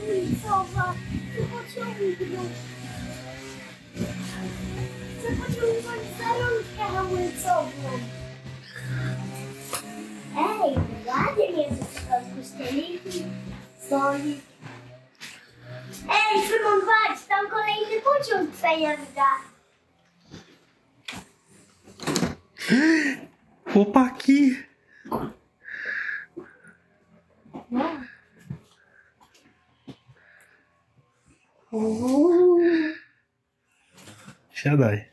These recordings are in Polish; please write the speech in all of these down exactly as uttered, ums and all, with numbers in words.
hamulcowa. Chcę pociągnąć. Chcę pociągnąć za rączkę hamulcową. Ej, ładnie jest w środku stoliki. Stolik. Ej, Szymon, patrz, tam kolejny pociąg przejeżdża. Chłopaki! No. Uuu. Siadaj.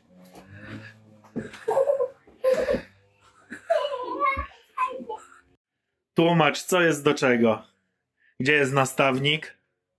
Tłumacz, co jest do czego? Gdzie jest nastawnik?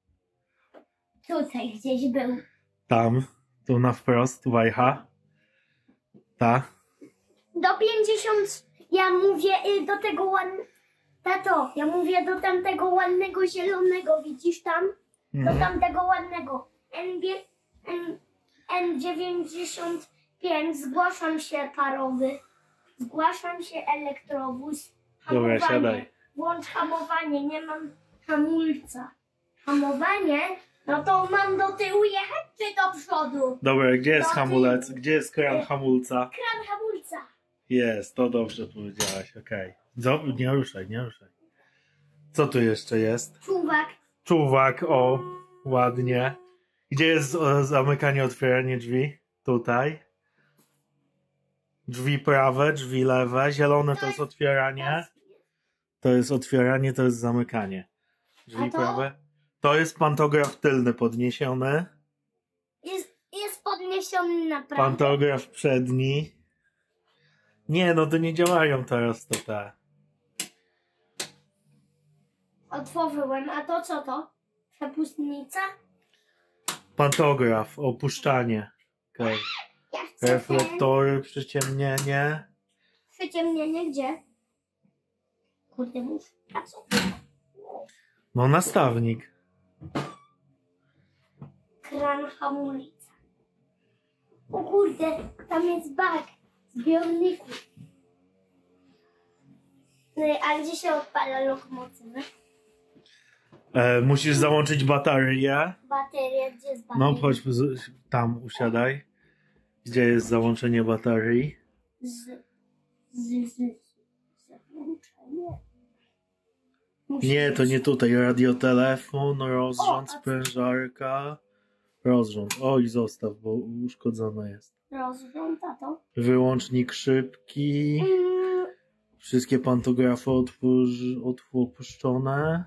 Tutaj gdzieś był. Tam, tu na wprost, wajcha. Ta. Do pięćdziesiąt, ja mówię y, do tego ładnego, tato, ja mówię do tamtego ładnego zielonego, widzisz tam? Do Mhm. tamtego ładnego. N, N, N dziewięćdziesiąt pięć, zgłaszam się parowy, zgłaszam się elektrowóz, Dobra, siadaj. Włącz hamowanie, nie mam hamulca. Hamowanie? No to mam do tyłu jechać czy do przodu? Dobra, gdzie jest Do hamulec? tyłu. Gdzie jest kran hamulca? Kran hamulca. Jest, to dobrze powiedziałaś, okej. Okay. Nie ruszaj, nie ruszaj. Co tu jeszcze jest? Czuwak. Czuwak, o, ładnie. Gdzie jest o, zamykanie, otwieranie drzwi? Tutaj. Drzwi prawe, drzwi lewe. Zielone to jest otwieranie. To jest otwieranie, to jest zamykanie. Drzwi A to? prawe. To jest pantograf tylny podniesiony. Jest, jest podniesiony naprawdę. Pantograf przedni. Nie, no to nie działają teraz to te. Otworzyłem, a to co to? Przepustnica? Pantograf, opuszczanie. Okay. Ja chcę ten. Reflektory, przyciemnienie. Przyciemnienie gdzie? Kurde, mów. A co? No nastawnik. Kran hamulca. O kurde, tam jest bak zbiorników. No, a gdzie się odpala lokomotywy? E, musisz załączyć baterię. Bateria, gdzie jest bateria? No chodź z- tam, usiadaj. Gdzie jest załączenie baterii? Z, z, z, załączenie. Musi Nie, to być. nie tutaj. Radiotelefon, rozrząd, O, a co? sprężarka. Rozrząd. Oj, zostaw, bo uszkodzone jest. Rozrząd, a to? Wyłącznik szybki. Mm, Wszystkie pantografy otwórz, otw- opuszczone.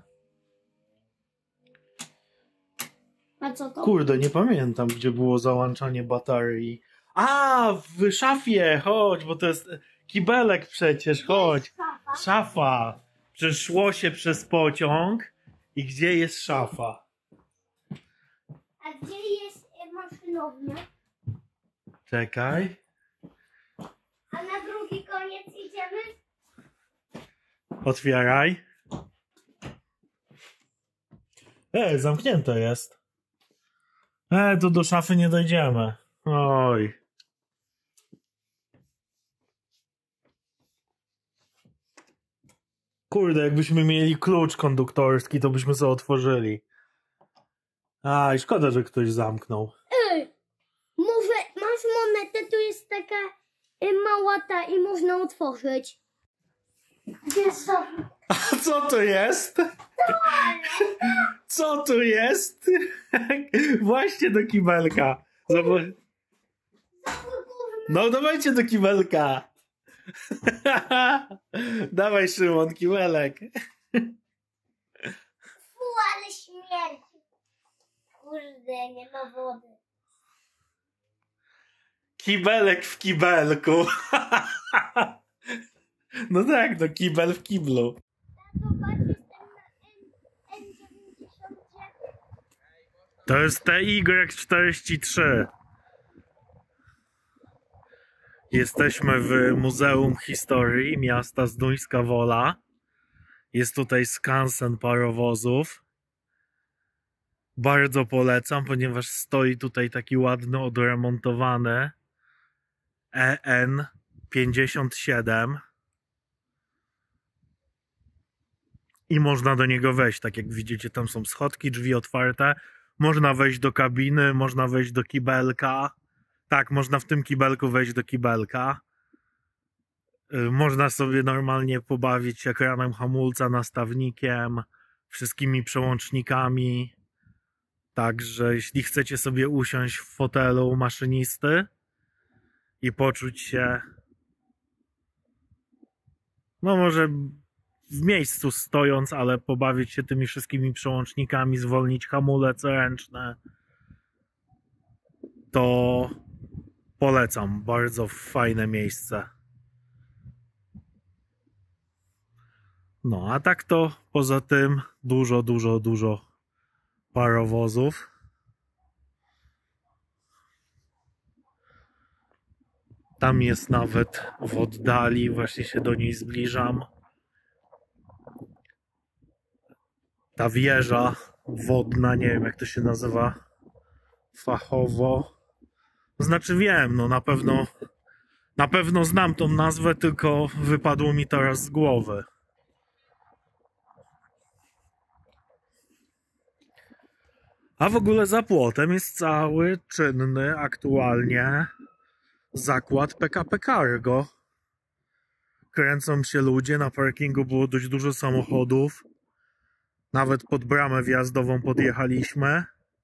a co to? Kurde, nie pamiętam, gdzie było załączanie baterii. A, w szafie, chodź, bo to jest kibelek przecież, chodź. Szafa. Szafa. Przeszło się przez pociąg i gdzie jest szafa? A gdzie jest e, maszynownia? Czekaj. A na drugi koniec idziemy? Otwieraj. E, zamknięte jest. E, to do szafy nie dojdziemy. Oj. Kurde, jakbyśmy mieli klucz konduktorski, to byśmy sobie otworzyli. A, i szkoda, że ktoś zamknął. Ej, może masz monetę, tu jest taka y, mała ta i można otworzyć. Gdzie są? A co to jest? Co tu jest? Właśnie do kibelka. Zobacz. No dawajcie do kibelka. Dawaj, Szymon, kibelek. Fu, ale śmierci. Kurde, nie ma wody. Kibelek w kibelku. No tak, no kibel w kiblu. Zobacz, jestem na N dziewięćdziesiąt dziewięć. To jest T Y czterdzieści trzy. Jesteśmy w Muzeum Historii miasta Zduńska Wola. Jest tutaj skansen parowozów. Bardzo polecam, ponieważ stoi tutaj taki ładny, odremontowany E N pięćdziesiąt siedem. i można do niego wejść. Tak jak widzicie, tam są schodki, drzwi otwarte. Można wejść do kabiny, można wejść do kibelka. Tak, można w tym kibelku wejść do kibelka. Można sobie normalnie pobawić się ekranem hamulca, nastawnikiem, wszystkimi przełącznikami. Także jeśli chcecie sobie usiąść w fotelu maszynisty i poczuć się, no może w miejscu stojąc, ale pobawić się tymi wszystkimi przełącznikami, zwolnić hamulec ręczny, to polecam. Bardzo fajne miejsce. No, a tak to poza tym dużo, dużo, dużo parowozów. Tam jest nawet w oddali, właśnie się do niej zbliżam, ta wieża wodna, nie wiem jak to się nazywa fachowo. Znaczy wiem, no na pewno na pewno znam tą nazwę, tylko wypadło mi teraz z głowy. A w ogóle za płotem jest cały czynny aktualnie zakład P K P Cargo. Kręcą się ludzie, na parkingu było dość dużo samochodów. Nawet pod bramę wjazdową podjechaliśmy.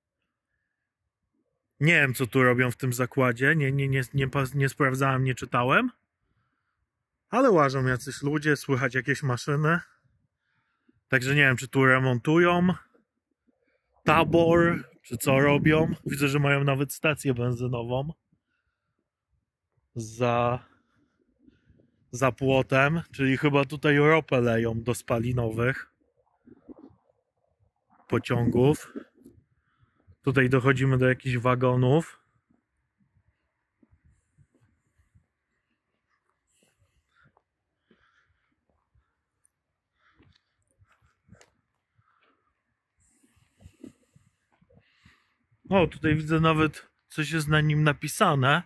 Nie wiem, co tu robią w tym zakładzie. Nie, nie, nie, nie, nie sprawdzałem, nie czytałem. Ale łażą jacyś ludzie, słychać jakieś maszyny. Także nie wiem, czy tu remontują tabor, czy co robią. Widzę, że mają nawet stację benzynową za, za płotem, czyli chyba tutaj ropę leją do spalinowych pociągów. Tutaj dochodzimy do jakichś wagonów. O, tutaj widzę nawet coś jest na nim napisane.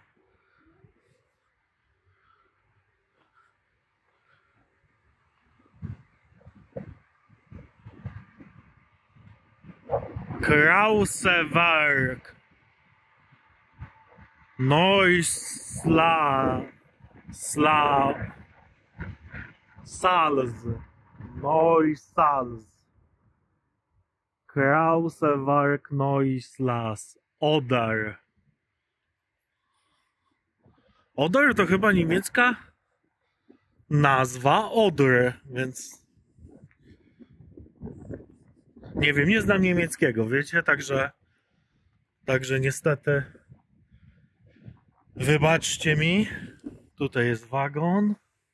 Krausewerk Neusla Sla Salz Neusalz Krausewerk Neuslas Oder. Oder to chyba niemiecka nazwa Odry, więc nie wiem, nie znam niemieckiego, wiecie, także także niestety wybaczcie mi. Tutaj jest wagon.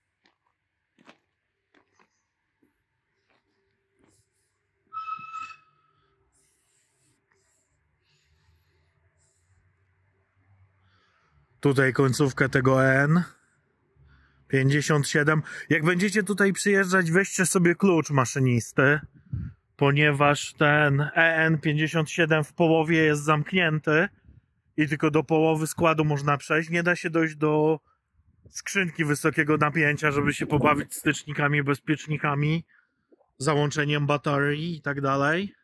Tutaj końcówka tego E N pięćdziesiąt siedem. Jak będziecie tutaj przyjeżdżać, weźcie sobie klucz maszynisty, ponieważ ten E N pięćdziesiąt siedem w połowie jest zamknięty i tylko do połowy składu można przejść. Nie da się dojść do skrzynki wysokiego napięcia, żeby się pobawić stycznikami, bezpiecznikami, załączeniem baterii i tak dalej.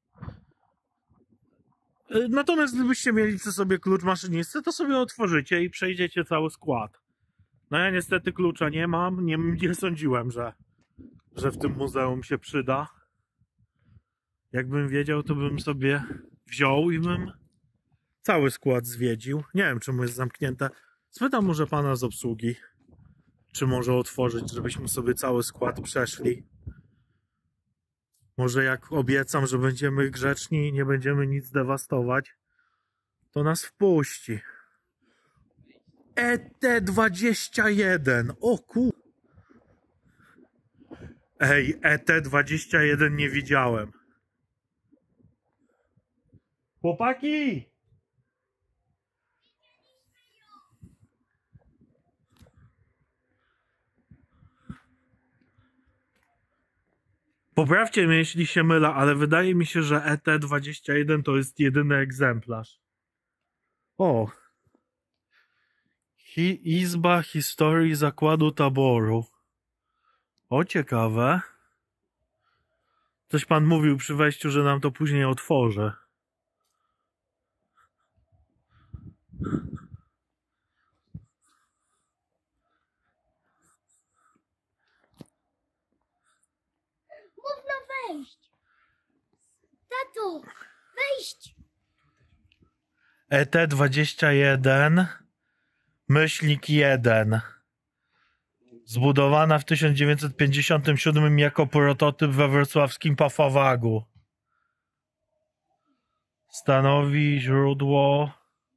Natomiast gdybyście mieli przy sobie klucz maszynisty, to sobie otworzycie i przejdziecie cały skład. No ja niestety klucza nie mam, nie, nie sądziłem, że, że w tym muzeum się przyda. Jakbym wiedział, to bym sobie wziął i bym cały skład zwiedził. Nie wiem, czemu jest zamknięte. Spytam może pana z obsługi, czy może otworzyć, żebyśmy sobie cały skład przeszli. Może jak obiecam, że będziemy grzeczni i nie będziemy nic dewastować, to nas wpuści. E T dwadzieścia jeden. O ku... Ej, E T dwadzieścia jeden nie widziałem. Chłopaki! Poprawcie mnie, jeśli się mylę, ale wydaje mi się, że E T dwadzieścia jeden to jest jedyny egzemplarz. O! Hi Izba Historii Zakładu Taboru. O, ciekawe. Coś pan mówił przy wejściu, że nam to później otworzy. Można wejść. Tato, wejść. E T dwadzieścia jeden myślnik jeden. Zbudowana w tysiąc dziewięćset pięćdziesiątym siódmym jako prototyp we wrocławskim Pafawagu. Stanowi źródło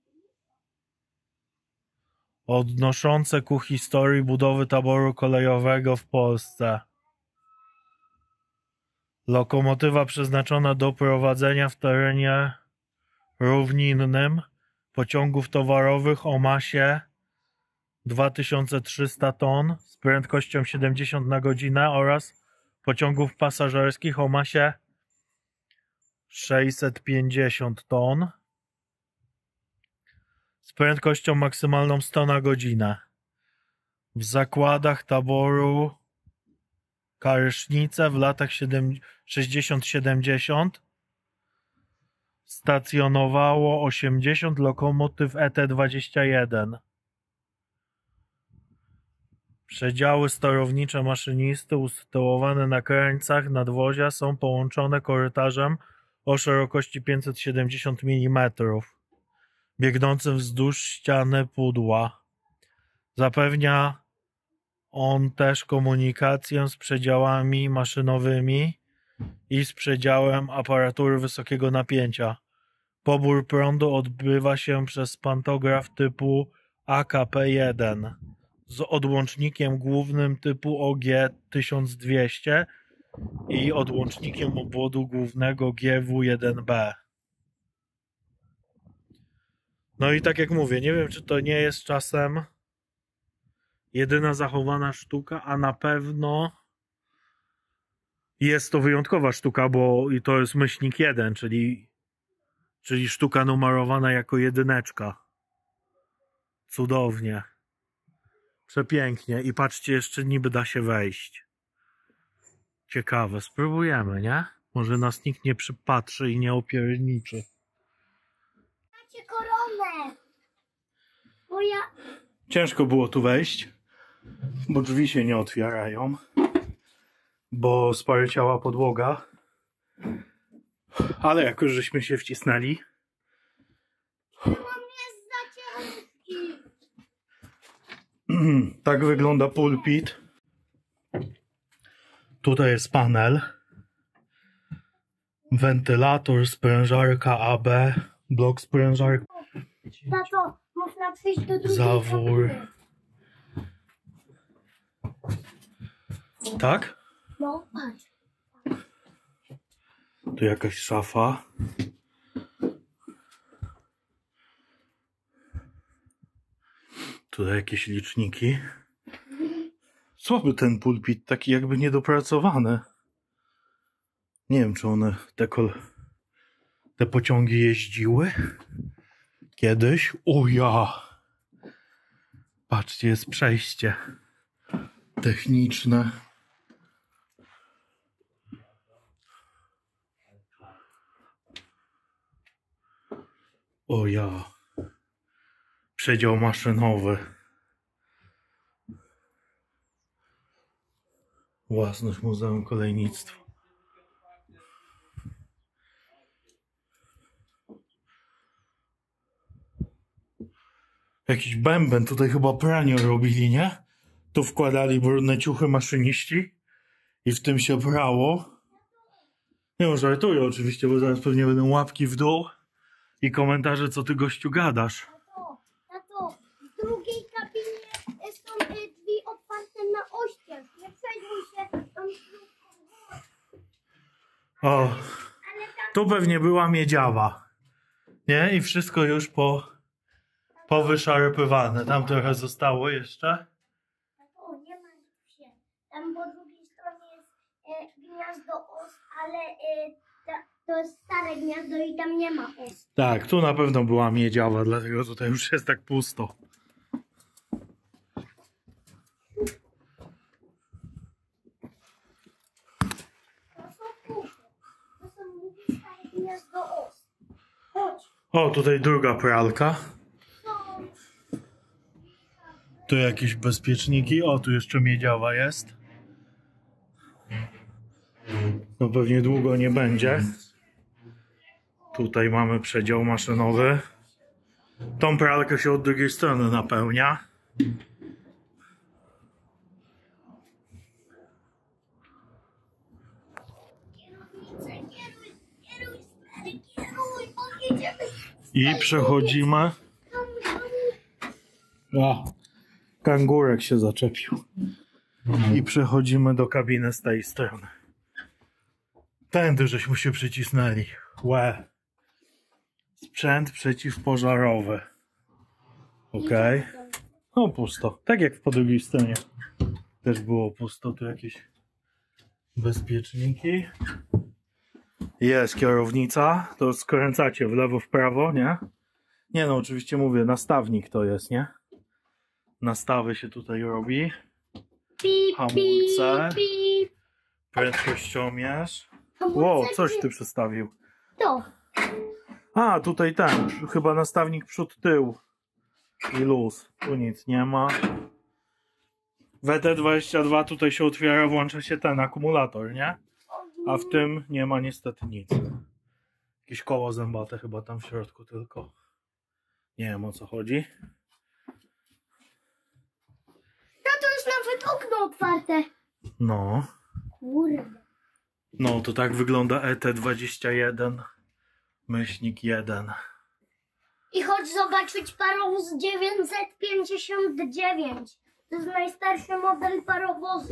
odnoszące ku historii budowy taboru kolejowego w Polsce. Lokomotywa przeznaczona do prowadzenia w terenie równinnym pociągów towarowych o masie dwa tysiące trzysta ton z prędkością siedemdziesiąt na godzinę oraz pociągów pasażerskich o masie sześćset pięćdziesiąt ton z prędkością maksymalną sto na godzinę. W zakładach taboru Karsznice w latach sześćdziesiątych siedemdziesiątych stacjonowało osiemdziesiąt lokomotyw E T dwadzieścia jeden. Przedziały sterownicze maszynisty usytuowane na krańcach nadwozia są połączone korytarzem o szerokości pięćset siedemdziesiąt milimetrów, biegnącym wzdłuż ściany pudła. Zapewnia on też komunikację z przedziałami maszynowymi i z przedziałem aparatury wysokiego napięcia. Pobór prądu odbywa się przez pantograf typu A K P jeden z odłącznikiem głównym typu O G tysiąc dwieście i odłącznikiem obwodu głównego G W jeden B. No i tak jak mówię, nie wiem, czy to nie jest czasem jedyna zachowana sztuka, a na pewno jest to wyjątkowa sztuka, bo i to jest myślnik jeden, czyli, czyli sztuka numerowana jako jedyneczka. Cudownie. Przepięknie. I patrzcie, jeszcze niby da się wejść. Ciekawe. Spróbujemy, nie? Może nas nikt nie przypatrzy i nie opierniczy. Macie koronę. Bo ja... Ciężko było tu wejść, bo drzwi się nie otwierają, bo sparciała podłoga. Ale jak już żeśmy się wcisnęli, Mam jest za ciężki. tak wygląda pulpit. Tutaj jest panel, wentylator, sprężarka A B, blok sprężarki, Tato, można przyjść do drugiej zawór. kabiny. Tak? No, patrz. Tu jakaś szafa. Tutaj jakieś liczniki. Słaby ten pulpit, taki jakby niedopracowany. Nie wiem, czy one te, kol... te pociągi jeździły kiedyś. O ja! Patrzcie, jest przejście techniczne. O ja! Przedział maszynowy. Własność Muzeum Kolejnictwa. Jakiś bęben, tutaj chyba pranie robili, nie? Tu wkładali brudne ciuchy maszyniści i w tym się brało. Nie wiem, żartuję oczywiście, bo zaraz pewnie będą łapki w dół i komentarze, co ty gościu gadasz. Tato, tato, w drugiej kabinie są y, drzwi otwarte na oścież. Nie przejmuj się tą śrubką. O, Ale tam... tu pewnie była miedziawa. Nie? I wszystko już po, powyszarpywane. Tam trochę zostało jeszcze. Tato, nie ma się. Tam po drugiej stronie jest y, gniazdo os, ale y, ta, to jest stare gniazdo i tam nie ma os. Tak, tu na pewno była miedziawa, dlatego tutaj już jest tak pusto. To są kufry. Gniazdo Os. Chodź. O, tutaj druga pralka. No. Tu jakieś bezpieczniki. O, tu jeszcze miedziawa jest. No pewnie długo nie będzie. Tutaj mamy przedział maszynowy. Tą pralkę się od drugiej strony napełnia. Kierownicę, kieruj, kieruj, stary, kieruj, bo jedziemy. I przechodzimy. O, kangurek się zaczepił. I przechodzimy do kabiny z tej strony. Tędy żeśmy się przycisnęli. Łe. Sprzęt przeciwpożarowy. Okej. Okay. O, pusto. Tak jak po drugiej stronie. Też było pusto. Tu jakieś bezpieczniki. Jest kierownica. To skręcacie w lewo, w prawo, nie? Nie no, oczywiście mówię, nastawnik to jest, nie? Nastawy się tutaj robi. Pip, Hamulce. pip, pip. Prędkościomierz. Hamulce, Ło, coś pip. ty przestawił. To. A, tutaj ten. Chyba nastawnik przód, tył. I luz. Tu nic nie ma. W E T dwadzieścia dwa tutaj się otwiera, włącza się ten akumulator, nie? A w tym nie ma niestety nic. Jakieś koło zębate chyba tam w środku tylko. Nie wiem, o co chodzi. No to jest nawet okno otwarte. No. Kurde. No to tak wygląda E T dwadzieścia jeden. Myślnik jeden. I chodź zobaczyć parowóz dziewięćset pięćdziesiąt dziewięć. To jest najstarszy model parowozu.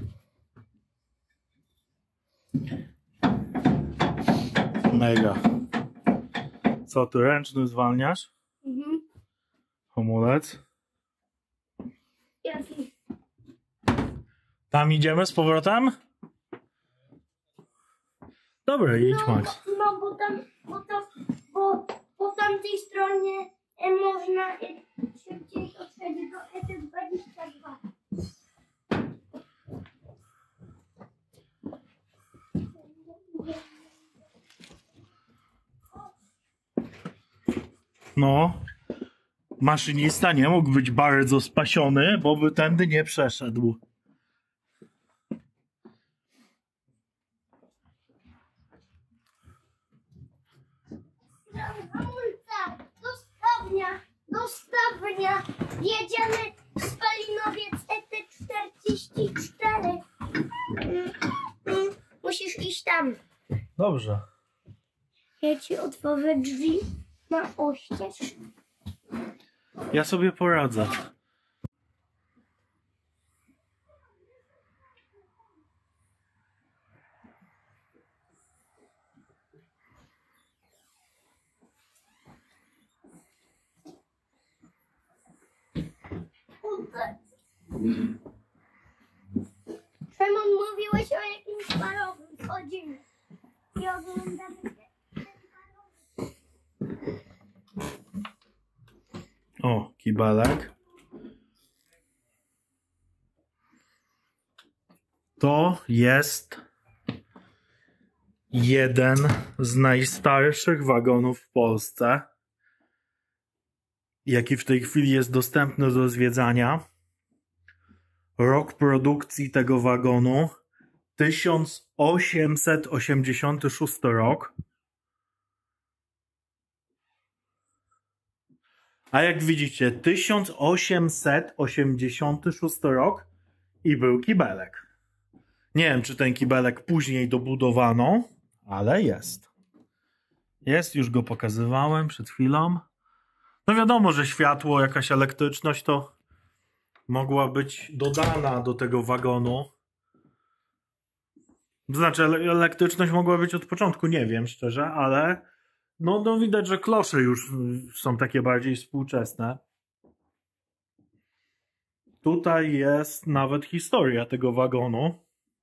Mega. Co ty, ręczny zwalniasz? Mhm. Hamulec. Jaki? Tam idziemy z powrotem? Dobra, idź, No, Max. no bo tam, bo tam, bo po tamtej stronie e, można e, szybciej dotrzeć do E T dwadzieścia dwa. No. Maszynista nie mógł być bardzo spasiony, bo by tędy nie przeszedł. Hamulca, dostawnia, dostawnia. Jedziemy w Spalinowiec E T czterdzieści cztery. Mm, mm, Musisz iść tam. Dobrze. Ja ci otworzę drzwi na oścież. Ja sobie poradzę. Szymon, mówiłeś o jakimś parowym. Chodzimy i oglądamy ten parowóz. O, kibelek. To jest jeden z najstarszych wagonów w Polsce, jaki w tej chwili jest dostępny do zwiedzania. Rok produkcji tego wagonu tysiąc osiemset osiemdziesiąty szósty rok. A jak widzicie, tysiąc osiemset osiemdziesiąty szósty rok i był kibelek. Nie wiem, czy ten kibelek później dobudowano, ale jest. Jest, już go pokazywałem przed chwilą. No wiadomo, że światło, jakaś elektryczność to mogła być dodana do tego wagonu. Znaczy, elektryczność mogła być od początku, nie wiem szczerze, ale no, no widać, że klosze już są takie bardziej współczesne. Tutaj jest nawet historia tego wagonu.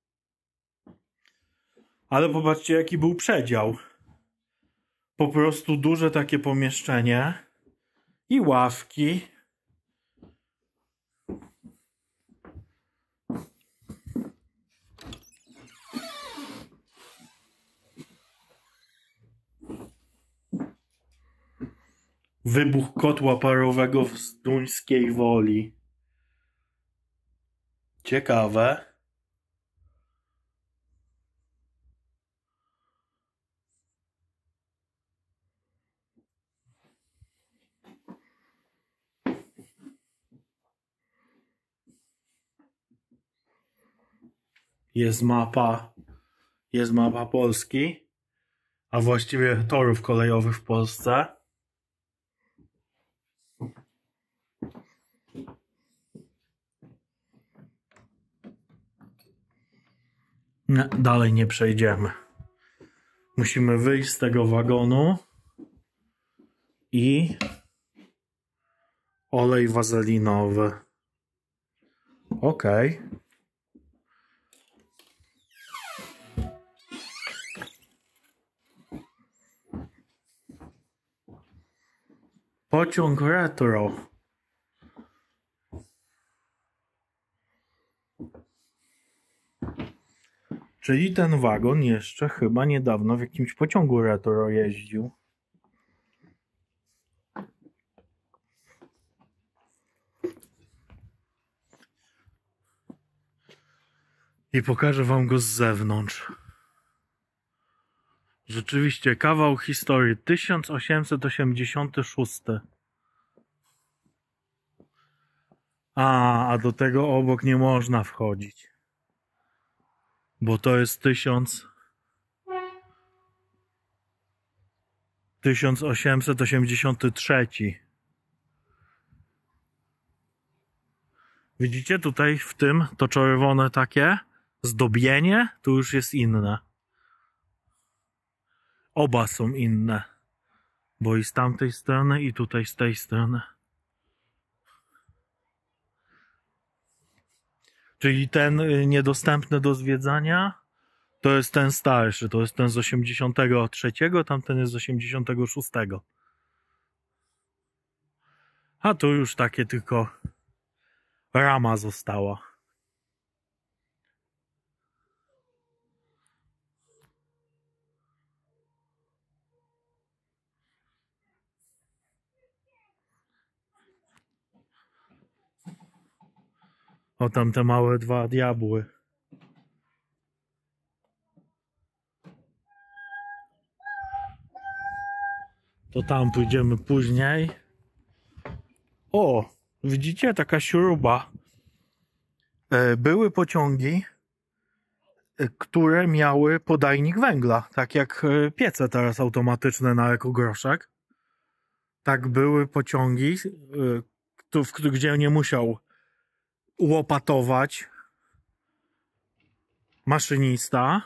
Ale popatrzcie, jaki był przedział. Po prostu duże takie pomieszczenie i ławki. Wybuch kotła parowego w Zduńskiej Woli. Ciekawe. Jest mapa, jest mapa Polski, a właściwie torów kolejowych w Polsce. Nie, dalej nie przejdziemy. Musimy wyjść z tego wagonu i olej wazelinowy. Ok. Pociąg retro. Czyli ten wagon jeszcze chyba niedawno w jakimś pociągu retro jeździł. I pokażę wam go z zewnątrz. Rzeczywiście kawał historii. tysiąc osiemset osiemdziesiąty szósty. A, a do tego obok nie można wchodzić. Bo to jest tysiąc... tysiąc osiemset osiemdziesiąty trzeci. Widzicie tutaj w tym to czerwone takie zdobienie? Tu już jest inne. Oba są inne. Bo i z tamtej strony i tutaj z tej strony. Czyli ten niedostępny do zwiedzania to jest ten starszy, to jest ten z osiemdziesiątego trzeciego, tamten jest z osiemdziesiątego szóstego. A tu już takie tylko rama została. O, tam te małe dwa diabły. To tam pójdziemy później. O, widzicie, taka śruba. Były pociągi, które miały podajnik węgla, tak jak piece teraz automatyczne na ekogroszek. Tak były pociągi, gdzie nie musiał łopatować maszynista.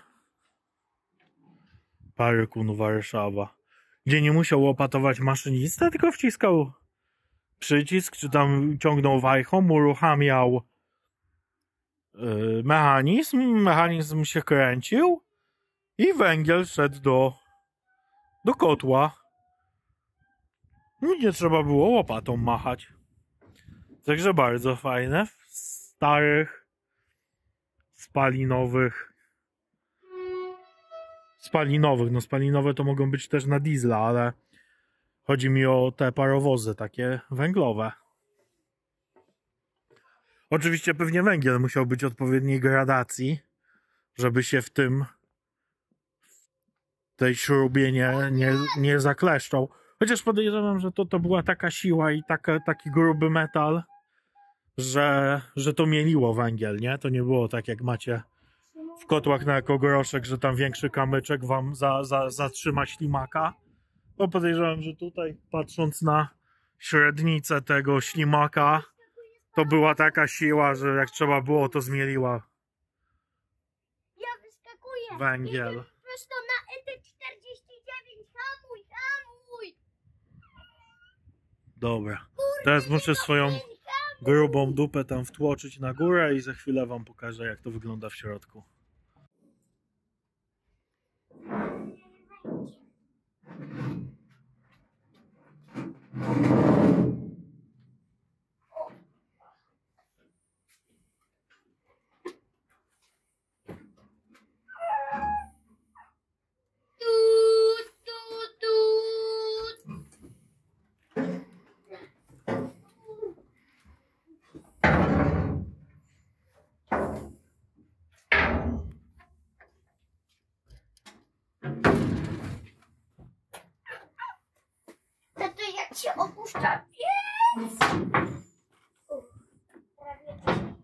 Parykun Warszawa. Gdzie nie musiał łopatować maszynista, tylko wciskał przycisk, czy tam ciągnął wajchą, uruchamiał yy, mechanizm, mechanizm się kręcił i węgiel szedł do, do kotła. Nie trzeba było łopatą machać. Także bardzo fajne. W starych, spalinowych spalinowych, no spalinowe to mogą być też na diesla, ale chodzi mi o te parowozy takie węglowe. Oczywiście pewnie węgiel musiał być odpowiedniej gradacji, żeby się w tym tej śrubie nie, nie, nie zakleszczał. Chociaż podejrzewam, że to, to była taka siła i taka, taki gruby metal, że, że to mieliło węgiel, nie? To nie było tak jak macie w kotłach na ekogroszek, że tam większy kamyczek wam za, za, zatrzyma ślimaka. Bo podejrzewam, że tutaj, patrząc na średnicę tego ślimaka, to była taka siła, że jak trzeba było, to zmieliła Ja wyskakuję. węgiel. Jedziemy prosto na E T czterdzieści dziewięć. Hamuj, hamuj. Dobra. Teraz muszę swoją grubą dupę tam wtłoczyć na górę i za chwilę wam pokażę, jak to wygląda w środku. się opuszcza piec. Uff, prawie.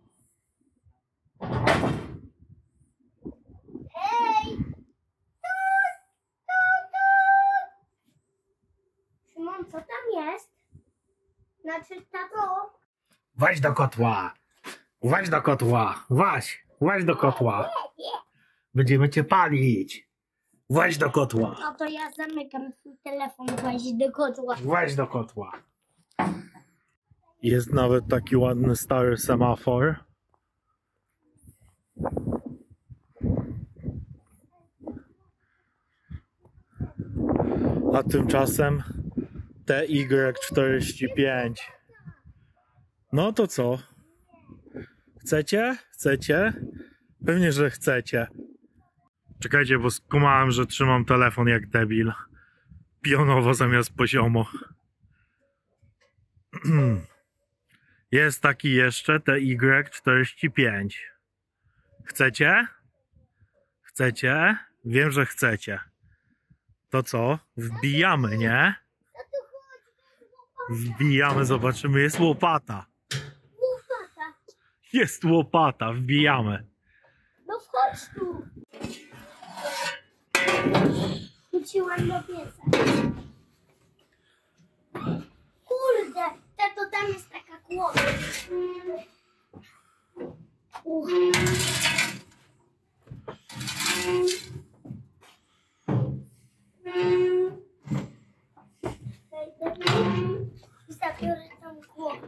Hej! Tut, tut, tut. Szymon, co tam jest? Znaczy, tato? Weź do kotła. Weź do kotła. Weź. Weź do kotła. Będziemy cię palić. Weź do kotła. No to ja zamykam swój telefon, weź do kotła. Weź do kotła. Jest nawet taki ładny stary semafor. A tymczasem T Y czterdzieści pięć. No to co? Chcecie? Chcecie? Pewnie, że chcecie. Czekajcie, bo skumałem, że trzymam telefon jak debil. Pionowo zamiast poziomo. Jest taki jeszcze T Y czterdzieści pięć. Chcecie? Chcecie? Wiem, że chcecie. To co? Wbijamy, nie? Wbijamy, zobaczymy. Jest łopata. Łopata. Jest łopata, wbijamy. No wchodź tu. Wróciłam do pieca. Kurde, tato, tam jest taka kłoda. Uch. I zabiorę tam kłodę.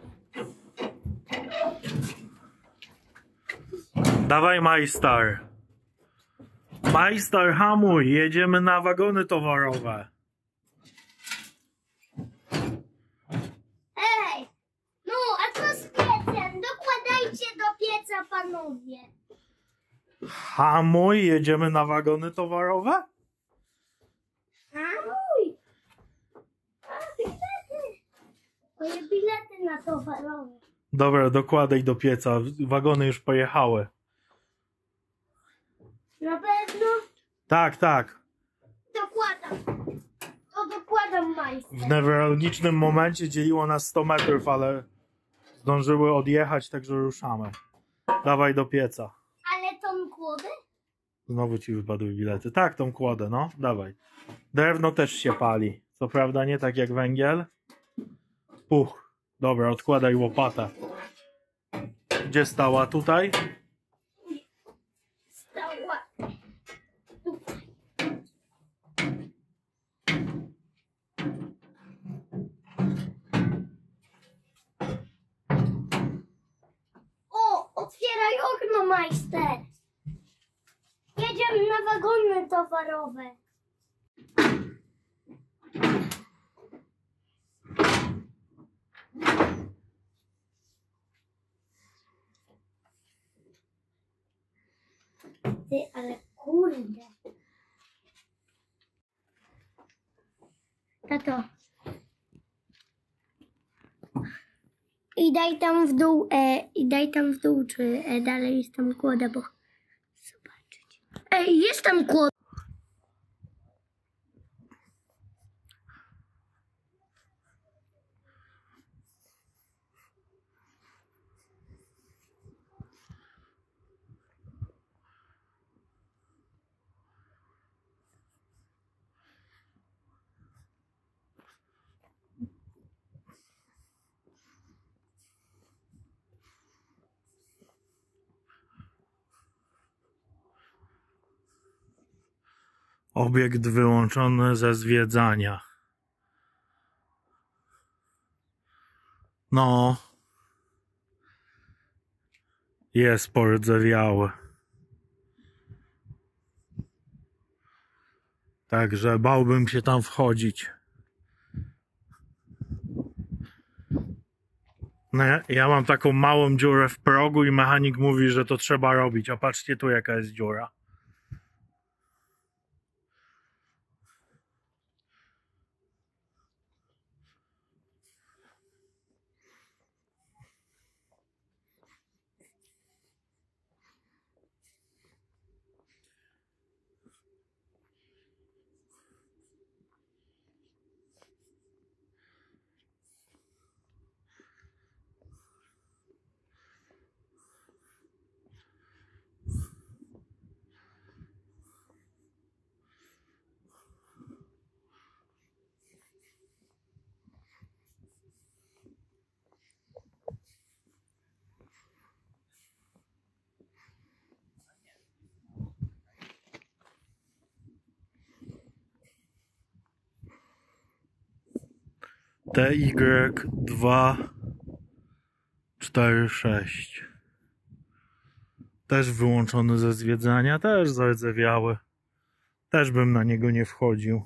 Dawaj, majstar. Majstar, hamuj, jedziemy na wagony towarowe. Ej, no a co z piecem? Dokładajcie do pieca, panowie. Hamuj, jedziemy na wagony towarowe? Hamuj. A, bilety. Moje bilety na towarowe. Dobra, dokładaj do pieca. Wagony już pojechały. Na pewno Tak, tak. dokładam. To dokładam, majster. W newralgicznym momencie dzieliło nas sto metrów, ale zdążyły odjechać, także ruszamy. Dawaj do pieca. Ale tą kłodę? Znowu ci wypadły bilety. Tak, tą kłodę, no. Dawaj. Drewno też się pali. Co prawda nie tak jak węgiel. Puch. Dobra, odkładaj łopatę. Gdzie stała? Tutaj? Stała. O, otwieraj okno, majster. Jedziemy na wagony towarowe. Ty, ale kurde. Tato. I daj tam w dół, e, i daj tam w dół, czy e, dalej jest tam kłoda, bo zobaczyć. Ej, jest tam kłoda. Obiekt wyłączony ze zwiedzania. No. Jest pordzewiały. Także bałbym się tam wchodzić. No ja, ja mam taką małą dziurę w progu i mechanik mówi, że to trzeba robić. A patrzcie tu, jaka jest dziura. T Y dwa cztery sześć. Też wyłączony ze zwiedzania, też zardzewiały. Też bym na niego nie wchodził.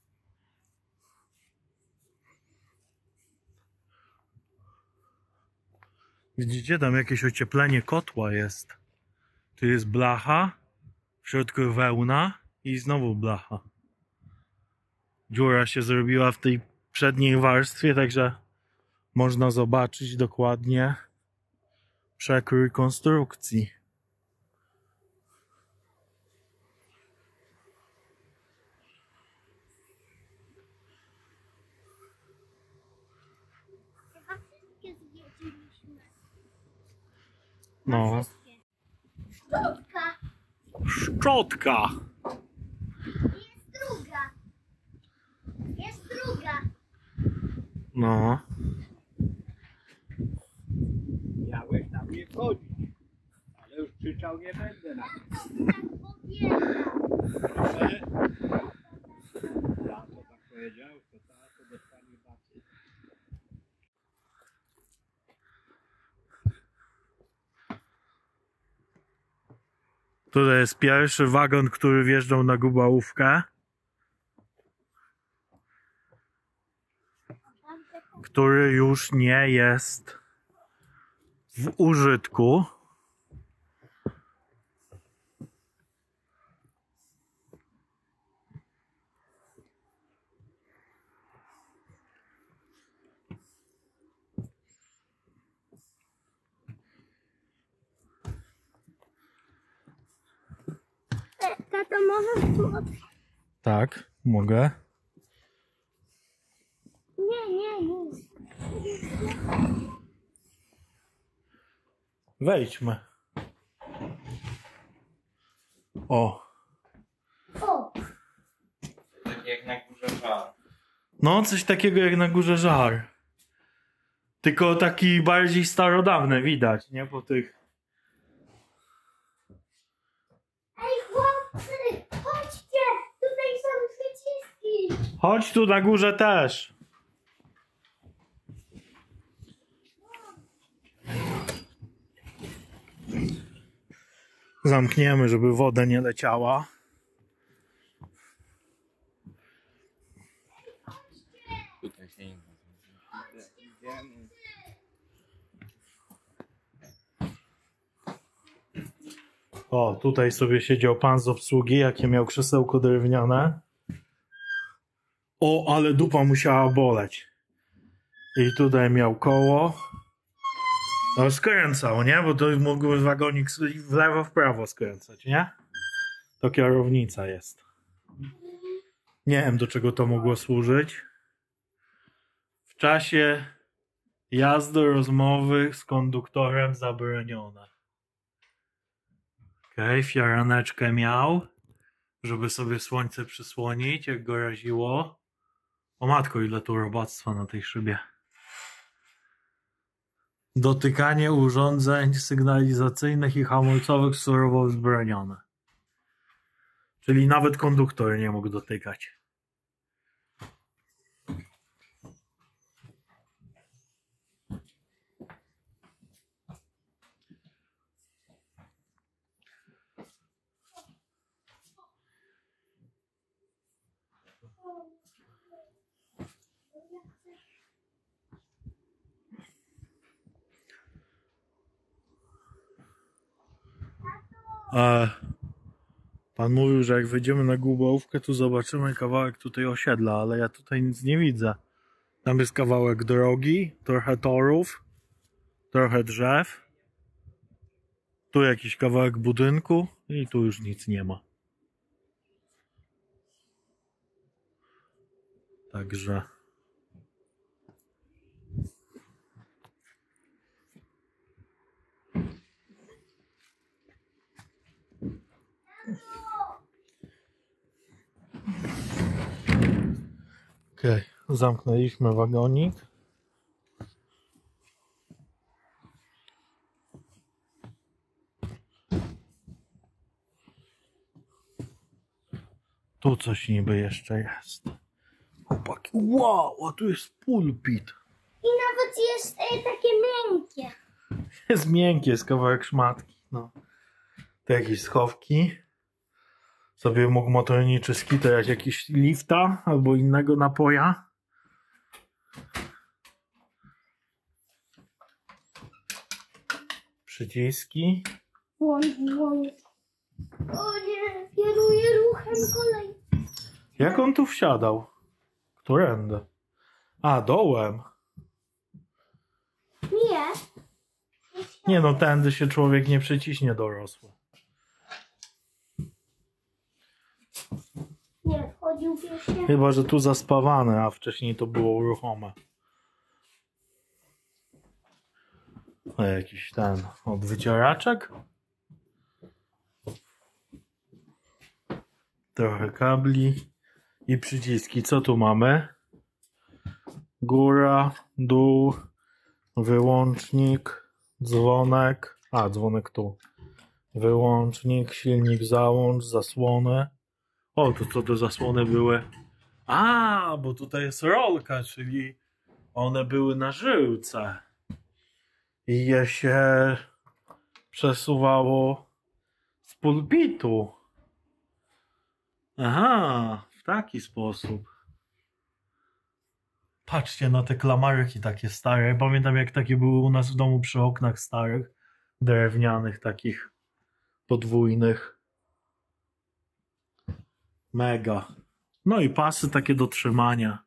Widzicie, tam jakieś ocieplenie kotła jest. Tu jest blacha, w środku wełna i znowu blacha. Dziura się zrobiła w tej przedniej warstwie, także można zobaczyć dokładnie przekrój konstrukcji. Chyba wszystkie zwiedziliśmy. No. Szczotka. Szczotka! Jest druga. Jest druga. No. Miałeś tam nie wchodzić, ale już krzyczał nie będę na tym. Tak powiedział. Ale ja to tak powiedział, to ta to dostanie bacy. Tutaj jest pierwszy wagon, który wjeżdżał na Gubałówkę, który już nie jest w użytku. Tato, możesz tu otworzyć? Tak, mogę. Nie, nie, nie. Wejdźmy. O. O, Tak jak na górze żar. No, coś takiego jak na górze żar. Tylko taki bardziej starodawny widać, nie? Po tych... ej chłopcy, chodźcie, tutaj są przyciski. Chodź tu na górze też. Zamkniemy, żeby woda nie leciała. Tutaj się nie Idziemy. O, tutaj sobie siedział pan z obsługi, jakie miał krzesełko drewniane. O, ale dupa musiała boleć. I tutaj miał koło. No skręcał, nie? Bo to mógł wagonik w lewo, w prawo skręcać, nie? To kierownica jest. Nie wiem, do czego to mogło służyć. W czasie jazdy, rozmowy z konduktorem zabronione. Okej, okay, fiaraneczkę miał, żeby sobie słońce przysłonić, jak go raziło. O matko, ile tu robactwa na tej szybie. Dotykanie urządzeń sygnalizacyjnych i hamulcowych surowo wzbronione. Czyli nawet konduktor nie mógł dotykać. E, pan mówił, że jak wejdziemy na Gubałówkę, to zobaczymy kawałek tutaj osiedla, ale ja tutaj nic nie widzę. Tam jest kawałek drogi, trochę torów, trochę drzew. Tu jakiś kawałek budynku i tu już nic nie ma. Także... Okej, okay, zamknęliśmy wagonik. Tu coś niby jeszcze jest. Chłopaki, wow, a tu jest pulpit. I nawet jest e, takie miękkie. Jest miękkie, jest kawałek szmatki. No. To jakieś schowki. Sobie mógł motorniczy skitrać jakiś lifta albo innego napoja. Przyciski. Włącz, włącz. O nie, kieruję ruchem kolej. Jak on tu wsiadał? Którędy? A, dołem. Nie. Nie no, tędy się człowiek nie przyciśnie dorosły. Nie, wchodził pieśnie. Chyba, że tu zaspawane, a wcześniej to było ruchome. A jakiś ten od wycieraczek. Trochę kabli i przyciski. Co tu mamy? Góra, dół, wyłącznik, dzwonek. A, dzwonek tu. Wyłącznik, silnik, załącz, zasłony. O, to co te zasłony były? A, bo tutaj jest rolka, czyli one były na żyłce. I je się przesuwało z pulpitu. Aha, w taki sposób. Patrzcie na te klamarki takie stare. Pamiętam, jak takie były u nas w domu przy oknach starych, drewnianych, takich podwójnych. Mega. No i pasy takie do trzymania.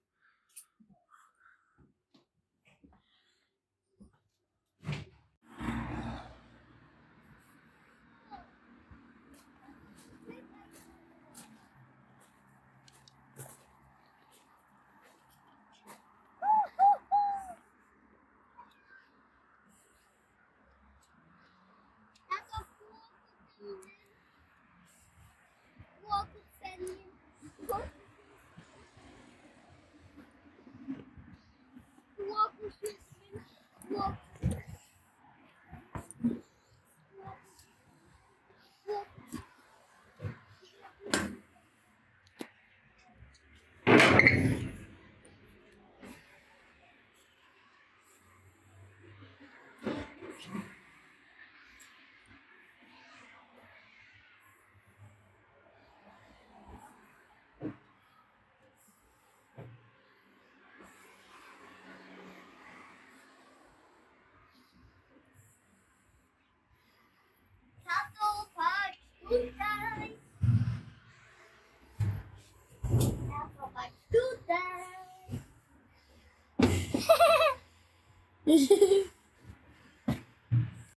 Tato, patrz tutaj. Tato, patrz tutaj.